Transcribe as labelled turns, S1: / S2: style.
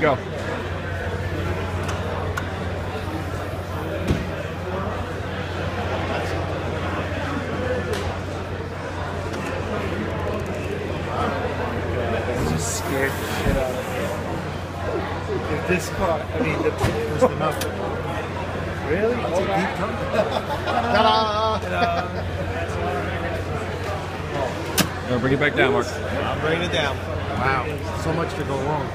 S1: Go.
S2: Just scared the shit out of me. If this car, I mean, the pit was the mouth. Really? It's a deep tongue? Ta-da!
S1: Bring it back down, Mark.
S2: I'm bringing it down. Wow, so much to go wrong.